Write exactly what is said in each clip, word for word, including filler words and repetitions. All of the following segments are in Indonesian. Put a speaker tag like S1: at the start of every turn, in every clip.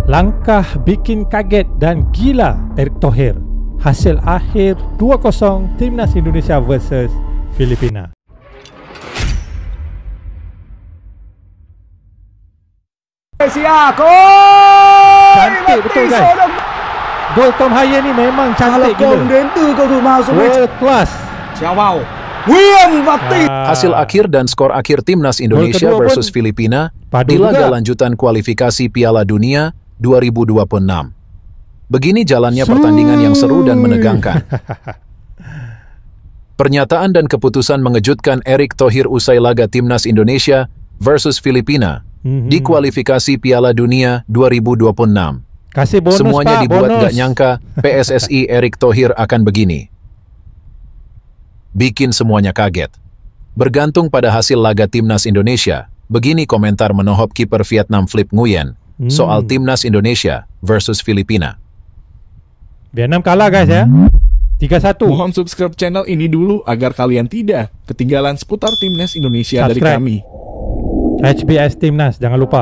S1: Langkah bikin kaget dan gila Erick Thohir. Hasil akhir dua kosong Timnas Indonesia versus Filipina.
S2: Malaysia, gol!
S1: Cantik betul guys. Gol Tom Haya ni memang cantik gila. World class.
S2: Siawau. William Vakti.
S3: Hasil akhir dan skor akhir Timnas Indonesia versus Filipina di laga lanjutan kualifikasi Piala Dunia dua ribu dua puluh enam. Begini jalannya pertandingan yang seru dan menegangkan. Pernyataan dan keputusan mengejutkan Erick Thohir usai laga Timnas Indonesia versus Filipina di kualifikasi Piala Dunia dua ribu dua puluh enam.
S1: Kasih bonus,
S3: Semuanya
S1: Pak,
S3: dibuat
S1: bonus.
S3: gak nyangka P S S I Erick Thohir akan begini. Bikin semuanya kaget. Bergantung pada hasil laga Timnas Indonesia, begini komentar menohop kiper Vietnam Flip Nguyen
S1: hmm.
S3: soal Timnas Indonesia versus Filipina.
S1: Vietnam kalah guys ya. tiga satu.
S4: Mohon subscribe channel ini dulu agar kalian tidak ketinggalan seputar Timnas Indonesia
S1: Subscribe.
S4: dari kami.
S1: H B S Timnas, jangan lupa.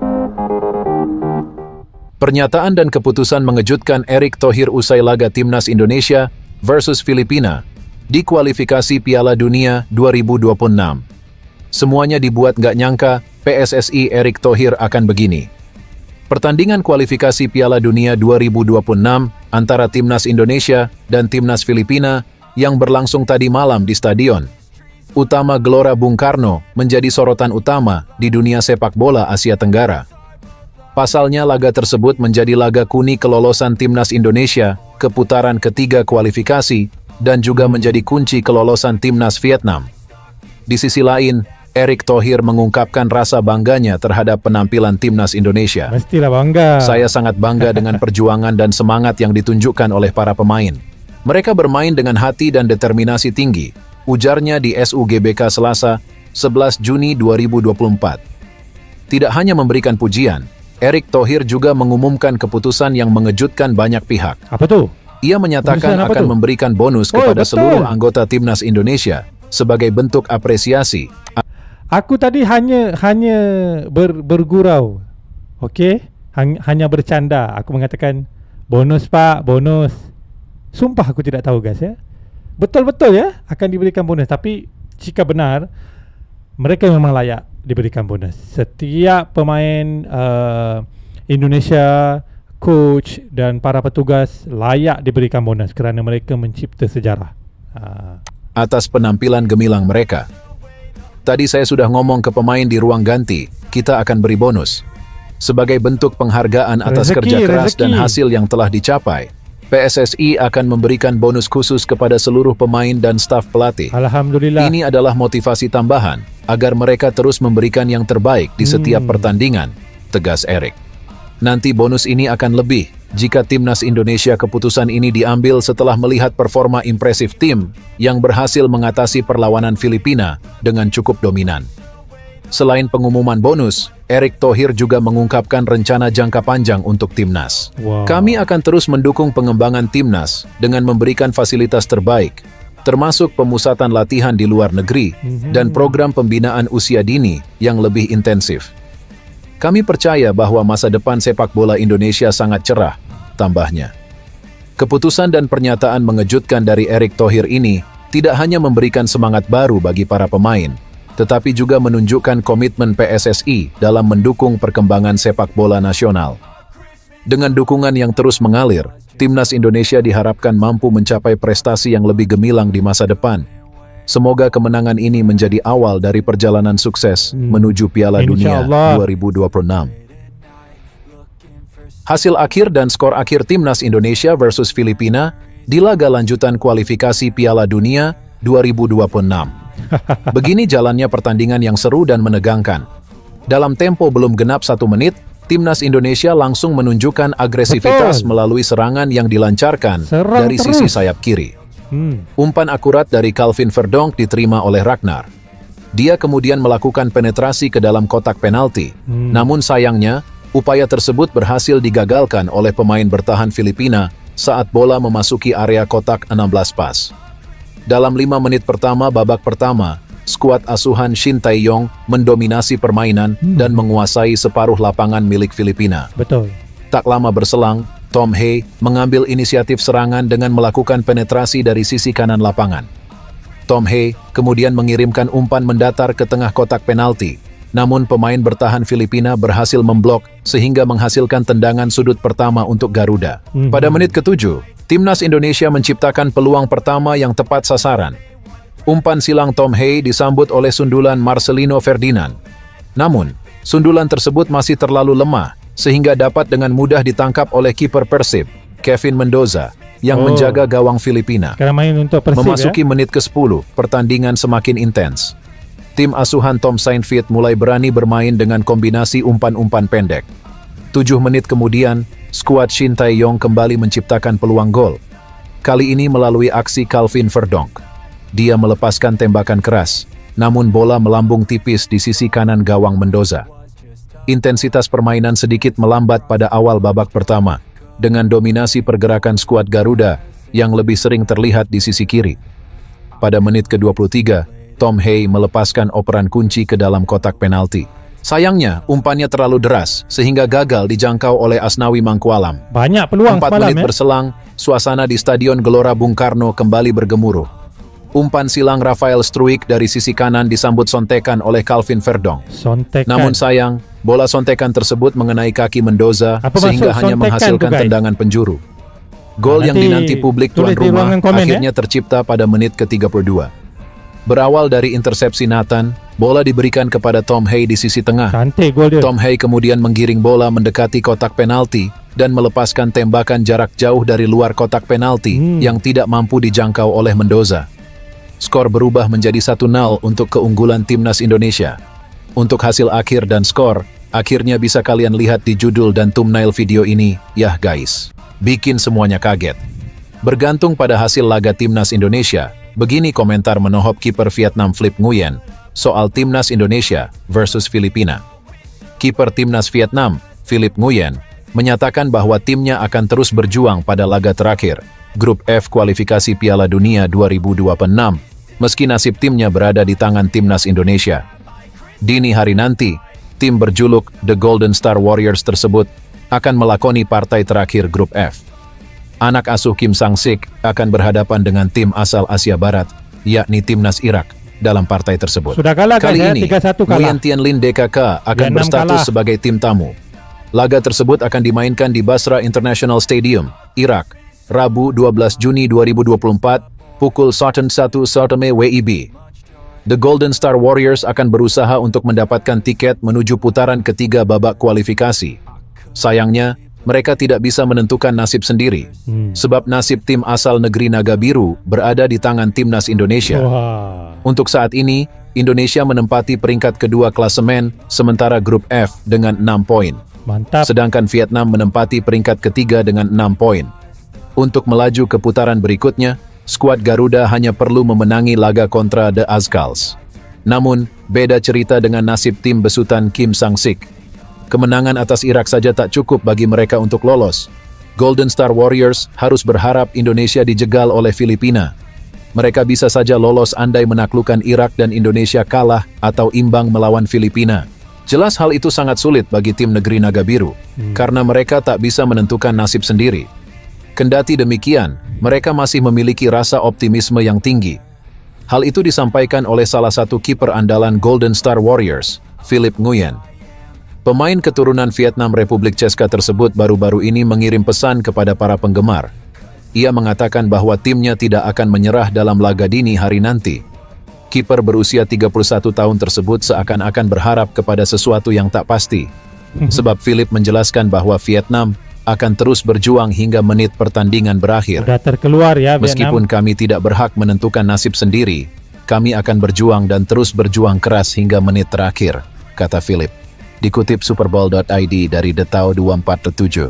S3: Pernyataan dan keputusan mengejutkan Erick Thohir usai laga Timnas Indonesia versus Filipina di kualifikasi Piala Dunia dua ribu dua puluh enam. Semuanya dibuat gak nyangka P S S I Erick Thohir akan begini. Pertandingan kualifikasi Piala Dunia dua ribu dua puluh enam antara Timnas Indonesia dan Timnas Filipina yang berlangsung tadi malam di Stadion Utama Gelora Bung Karno menjadi sorotan utama di dunia sepak bola Asia Tenggara. Pasalnya laga tersebut menjadi laga kuni kelolosan Timnas Indonesia ke putaran ketiga kualifikasi dan juga menjadi kunci kelolosan Timnas Vietnam. Di sisi lain, Erick Thohir mengungkapkan rasa bangganya terhadap penampilan Timnas Indonesia.
S1: Mestilah bangga.
S3: Saya sangat bangga dengan perjuangan dan semangat yang ditunjukkan oleh para pemain. Mereka bermain dengan hati dan determinasi tinggi, ujarnya di S U G B K Selasa, sebelas Juni dua ribu dua puluh empat. Tidak hanya memberikan pujian, Erick Thohir juga mengumumkan keputusan yang mengejutkan banyak pihak.
S1: Apa tuh?
S3: Ia menyatakan akan
S1: tuh?
S3: memberikan bonus
S1: Oh,
S3: kepada
S1: betul.
S3: seluruh anggota Timnas Indonesia sebagai bentuk apresiasi.
S1: Aku tadi hanya hanya ber, bergurau. Okey? Hany, hanya bercanda. Aku mengatakan bonus Pak, bonus. Sumpah aku tidak tahu guys ya. Betul-betul ya akan diberikan bonus, tapi jika benar mereka memang layak diberikan bonus. Setiap pemain uh, Indonesia, coach dan para petugas layak diberikan bonus kerana mereka mencipta sejarah. Uh.
S3: Atas penampilan gemilang mereka. Tadi saya sudah ngomong ke pemain di ruang ganti, kita akan beri bonus. Sebagai bentuk penghargaan atas
S1: Rezeki,
S3: kerja keras
S1: rezeki.
S3: dan hasil yang telah dicapai, P S S I akan memberikan bonus khusus kepada seluruh pemain dan staf pelatih.
S1: Alhamdulillah.
S3: Ini adalah motivasi tambahan agar mereka terus memberikan yang terbaik di setiap
S1: Hmm.
S3: pertandingan, tegas Erick. Nanti bonus ini akan lebih jika Timnas Indonesia keputusan ini diambil setelah melihat performa impresif tim yang berhasil mengatasi perlawanan Filipina dengan cukup dominan. Selain pengumuman bonus, Erick Thohir juga mengungkapkan rencana jangka panjang untuk Timnas.
S1: Wow.
S3: Kami akan terus mendukung pengembangan Timnas dengan memberikan fasilitas terbaik, termasuk pemusatan latihan di luar negeri
S1: Mhm.
S3: dan program pembinaan usia dini yang lebih intensif. Kami percaya bahwa masa depan sepak bola Indonesia sangat cerah, tambahnya. Keputusan dan pernyataan mengejutkan dari Erick Thohir ini tidak hanya memberikan semangat baru bagi para pemain, tetapi juga menunjukkan komitmen P S S I dalam mendukung perkembangan sepak bola nasional. Dengan dukungan yang terus mengalir, Timnas Indonesia diharapkan mampu mencapai prestasi yang lebih gemilang di masa depan. Semoga kemenangan ini menjadi awal dari perjalanan sukses
S1: Hmm.
S3: menuju Piala Dunia
S1: Insyaallah.
S3: dua ribu dua puluh enam. Hasil akhir dan skor akhir Timnas Indonesia versus Filipina di laga lanjutan kualifikasi Piala Dunia dua ribu dua puluh enam. Begini jalannya pertandingan yang seru dan menegangkan. Dalam tempo belum genap satu menit, Timnas Indonesia langsung menunjukkan agresivitas
S1: Betul.
S3: melalui serangan yang dilancarkan
S1: Serang
S3: dari
S1: terus.
S3: sisi sayap kiri.
S1: Hmm.
S3: Umpan akurat dari Calvin Verdonk diterima oleh Ragnar. Dia kemudian melakukan penetrasi ke dalam kotak penalti.
S1: Hmm.
S3: Namun sayangnya, upaya tersebut berhasil digagalkan oleh pemain bertahan Filipina saat bola memasuki area kotak enam belas pas. Dalam lima menit pertama babak pertama, skuad asuhan Shin Tae-yong mendominasi permainan
S1: Hmm.
S3: dan menguasai separuh lapangan milik Filipina.
S1: Betul.
S3: Tak lama berselang, Tom Hay mengambil inisiatif serangan dengan melakukan penetrasi dari sisi kanan lapangan. Tom Hay kemudian mengirimkan umpan mendatar ke tengah kotak penalti, namun pemain bertahan Filipina berhasil memblok sehingga menghasilkan tendangan sudut pertama untuk Garuda. Mm-hmm. Pada menit ketujuh, Timnas Indonesia menciptakan peluang pertama yang tepat sasaran. Umpan silang Tom Hay disambut oleh sundulan Marcelino Ferdinand. Namun, sundulan tersebut masih terlalu lemah sehingga dapat dengan mudah ditangkap oleh kiper Persib, Kevin Mendoza, yang oh. menjaga gawang Filipina.
S1: Main untuk Persib,
S3: Memasuki
S1: ya?
S3: menit kesepuluh, pertandingan semakin intens. Tim asuhan Tom Saintfiet mulai berani bermain dengan kombinasi umpan-umpan pendek. Tujuh menit kemudian, skuad Shin Tae-yong kembali menciptakan peluang gol. Kali ini melalui aksi Calvin Verdonk. Dia melepaskan tembakan keras, namun bola melambung tipis di sisi kanan gawang Mendoza. Intensitas permainan sedikit melambat pada awal babak pertama, dengan dominasi pergerakan skuad Garuda yang lebih sering terlihat di sisi kiri. Pada menit ke dua puluh tiga, Tom Hay melepaskan operan kunci ke dalam kotak penalti. Sayangnya, umpannya terlalu deras sehingga gagal dijangkau oleh Asnawi Mangkualam.
S1: Banyak peluang
S3: Empat
S1: semalam,
S3: menit
S1: ya?
S3: berselang, suasana di Stadion Gelora Bung Karno kembali bergemuruh. Umpan silang Rafael Struijk dari sisi kanan disambut sontekan oleh Calvin Verdonk.
S1: Sontekan.
S3: Namun sayang, bola sontekan tersebut mengenai kaki Mendoza
S1: Apa
S3: sehingga hanya menghasilkan
S1: tuh,
S3: tendangan penjuru. Gol
S1: nah,
S3: yang dinanti publik tuan rumah komen, akhirnya ya? tercipta pada menit ke tiga puluh dua. Berawal dari intersepsi Nathan, bola diberikan kepada Tom Hay di sisi tengah.
S1: Cantik gol dia.
S3: Tom Hay kemudian menggiring bola mendekati kotak penalti dan melepaskan tembakan jarak jauh dari luar kotak penalti hmm. yang tidak mampu dijangkau oleh Mendoza. Skor berubah menjadi satu nol untuk keunggulan Timnas Indonesia. Untuk hasil akhir dan skor, akhirnya bisa kalian lihat di judul dan thumbnail video ini, yah guys. Bikin semuanya kaget. Bergantung pada hasil laga Timnas Indonesia, begini komentar menohop kiper Vietnam Philip Nguyen soal Timnas Indonesia versus Filipina. Kiper Timnas Vietnam, Philip Nguyen, menyatakan bahwa timnya akan terus berjuang pada laga terakhir, Grup F kualifikasi Piala Dunia dua ribu dua puluh enam, meski nasib timnya berada di tangan Timnas Indonesia. Dini hari nanti, tim berjuluk The Golden Star Warriors tersebut akan melakoni partai terakhir Grup F. Anak asuh Kim Sang-sik akan berhadapan dengan tim asal Asia Barat, yakni Timnas Irak, dalam partai tersebut.
S1: Sudah kalah,
S3: Kali
S1: guys,
S3: ini,
S1: ya? tiga satu kalah.
S3: Nguyen Tien Linh D K K akan
S1: Vietnam
S3: berstatus
S1: kalah.
S3: sebagai tim tamu. Laga tersebut akan dimainkan di Basra International Stadium, Irak, Rabu dua belas Juni dua ribu dua puluh empat, pukul satu W I B. The Golden Star Warriors akan berusaha untuk mendapatkan tiket menuju putaran ketiga babak kualifikasi. Sayangnya, mereka tidak bisa menentukan nasib sendiri, hmm. sebab nasib tim asal negeri Naga Biru berada di tangan Timnas Indonesia.
S1: Wah.
S3: Untuk saat ini, Indonesia menempati peringkat kedua klasemen sementara Grup F dengan enam poin.
S1: Mantap.
S3: Sedangkan Vietnam menempati peringkat ketiga dengan enam poin. Untuk melaju ke putaran berikutnya, skuad Garuda hanya perlu memenangi laga kontra The Azkals. Namun, beda cerita dengan nasib tim besutan Kim Sang-sik. Kemenangan atas Irak saja tak cukup bagi mereka untuk lolos. Golden Star Warriors harus berharap Indonesia dijegal oleh Filipina. Mereka bisa saja lolos andai menaklukkan Irak dan Indonesia kalah atau imbang melawan Filipina. Jelas hal itu sangat sulit bagi tim negeri Naga Biru, hmm. karena mereka tak bisa menentukan nasib sendiri. Kendati demikian, mereka masih memiliki rasa optimisme yang tinggi. Hal itu disampaikan oleh salah satu kiper andalan Golden Star Warriors, Philip Nguyen. Pemain keturunan Vietnam Republik Ceska tersebut baru-baru ini mengirim pesan kepada para penggemar. Ia mengatakan bahwa timnya tidak akan menyerah dalam laga dini hari nanti. Kiper berusia tiga puluh satu tahun tersebut seakan-akan berharap kepada sesuatu yang tak pasti. Sebab Philip menjelaskan bahwa Vietnam akan terus berjuang hingga menit pertandingan berakhir.
S1: Sudah terkeluar ya Vietnam.
S3: Meskipun kami tidak berhak menentukan nasib sendiri, kami akan berjuang dan terus berjuang keras hingga menit terakhir, kata Philip. Dikutip superbowl dot I D dari Detau dua empat tujuh.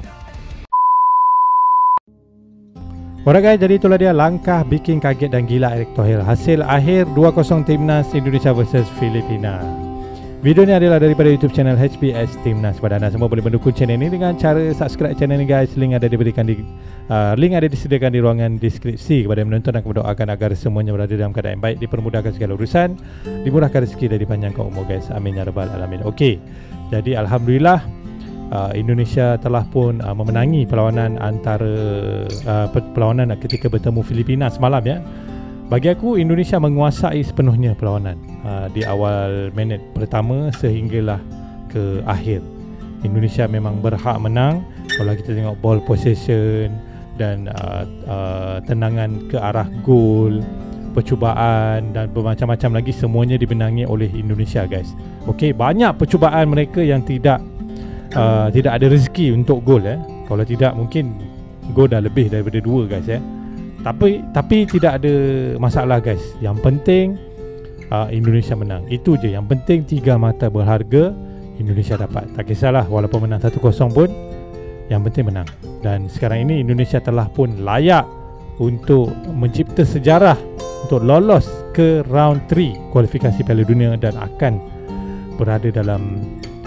S1: Alright guys, jadi itulah dia langkah bikin kaget dan gila Erick Thohir. Hasil akhir dua kosong Timnas Indonesia versus Filipina. Video ini adalah daripada YouTube channel H P S Timnas. Pada anda semua boleh mendukung channel ini dengan cara subscribe channel ini guys. Link ada diberikan di uh, link ada disediakan di ruangan deskripsi. Kepada yang menonton dan mendoakan agar semuanya berada dalam keadaan yang baik, dipermudahkan segala urusan, dimurahkan rezeki dan dipanjangkan umur guys. Amin ya rabbal alamin. Okey. Jadi alhamdulillah uh, Indonesia telah pun uh, memenangi perlawanan antara uh, perlawanan ketika bertemu Filipina semalam ya. Bagi aku Indonesia menguasai sepenuhnya perlawanan uh, di awal minit pertama sehinggalah ke akhir. Indonesia memang berhak menang. Kalau kita tengok ball possession dan uh, uh, tendangan ke arah gol, percubaan dan bermacam-macam lagi, semuanya dibenangi oleh Indonesia guys. Okey, banyak percubaan mereka yang tidak uh, tidak ada rezeki untuk gol eh. Kalau tidak mungkin gol dah lebih daripada dua guys eh. Tapi tapi tidak ada masalah guys. Yang penting uh, Indonesia menang. Itu je yang penting. Tiga mata berharga Indonesia dapat. Tak kisahlah walaupun menang satu kosong pun, yang penting menang. Dan sekarang ini Indonesia telah pun layak untuk mencipta sejarah untuk lolos ke round tiga kualifikasi Piala Dunia dan akan berada dalam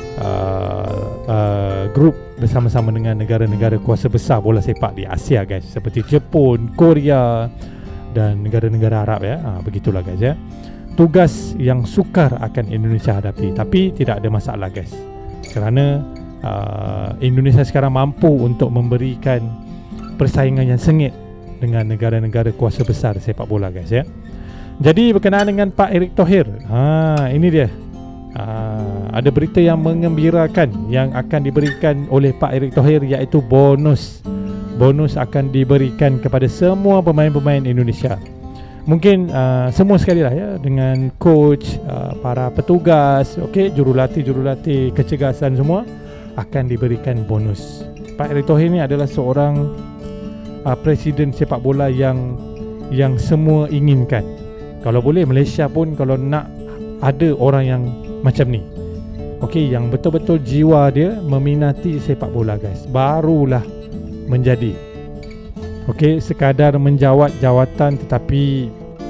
S1: uh, uh, grup bersama-sama dengan negara-negara kuasa besar bola sepak di Asia guys, seperti Jepun, Korea dan negara-negara Arab ya. Ha, begitulah guys ya. Tugas yang sukar akan Indonesia hadapi, tapi tidak ada masalah guys, kerana uh, Indonesia sekarang mampu untuk memberikan persaingan yang sengit dengan negara-negara kuasa besar sepak bola guys ya. Jadi berkenaan dengan Pak Erick Thohir, ha, ini dia, ha, ada berita yang mengembirakan yang akan diberikan oleh Pak Erick Thohir, iaitu bonus. Bonus akan diberikan kepada semua pemain-pemain Indonesia. Mungkin uh, semua sekali lah ya, dengan coach, uh, para petugas, okay, jurulatih-jurulatih, kecergasan semua akan diberikan bonus. Pak Erick Thohir ni adalah seorang uh, presiden sepak bola yang yang semua inginkan. Kalau boleh Malaysia pun kalau nak ada orang yang macam ni, okay, yang betul-betul jiwa dia meminati sepak bola guys, barulah menjadi. Okey, sekadar menjawat jawatan tetapi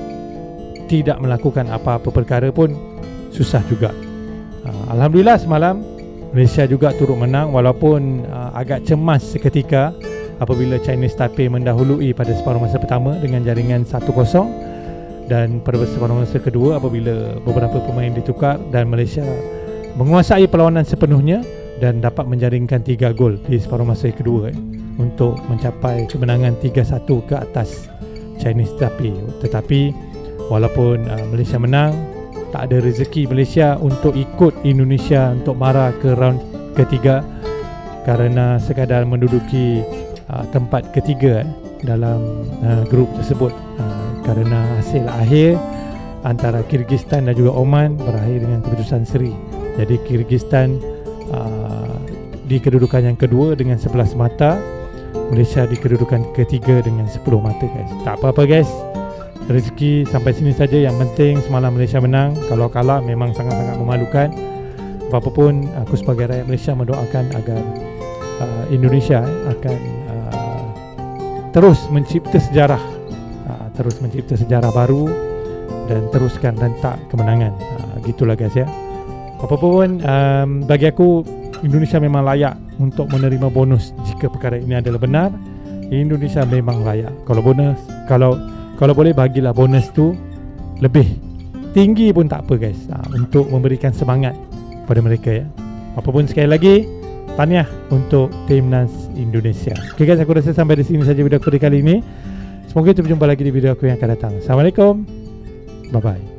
S1: tidak melakukan apa-apa perkara pun susah juga. uh, Alhamdulillah semalam Malaysia juga turut menang, walaupun uh, agak cemas seketika apabila Chinese Taipei mendahului pada separuh masa pertama dengan jaringan satu kosong, dan pada separuh masa kedua apabila beberapa pemain ditukar dan Malaysia menguasai perlawanan sepenuhnya dan dapat menjaringkan tiga gol di separuh masa kedua eh, untuk mencapai kemenangan tiga satu ke atas Chinese Taipei. Tetapi walaupun uh, Malaysia menang, tak ada rezeki Malaysia untuk ikut Indonesia untuk mara ke round ketiga, kerana sekadar menduduki uh, tempat ketiga eh, dalam uh, grup tersebut, uh, kerana hasil akhir antara Kyrgyzstan dan juga Oman berakhir dengan keputusan seri. Jadi Kyrgyzstan uh, di kedudukan yang kedua dengan sebelas mata, Malaysia di kedudukan ketiga dengan sepuluh mata guys. Tak apa-apa guys, rezeki sampai sini saja. Yang penting semalam Malaysia menang. Kalau kalah memang sangat-sangat memalukan. Apa pun, aku sebagai rakyat Malaysia mendoakan agar uh, Indonesia akan uh, terus mencipta sejarah, uh, terus mencipta sejarah baru dan teruskan rentak kemenangan. uh, Gitulah guys ya. Apa pun, um, bagi aku Indonesia memang layak untuk menerima bonus jika perkara ini adalah benar. Indonesia memang layak. Kalau bonus, kalau kalau boleh bagilah bonus tu lebih tinggi pun tak apa guys, ha, untuk memberikan semangat pada mereka ya. Apapun, sekali lagi tahniah untuk Timnas Indonesia. Okay guys, aku rasa sampai di sini saja video aku di kali ini. Semoga kita berjumpa lagi di video aku yang akan datang. Assalamualaikum, bye bye.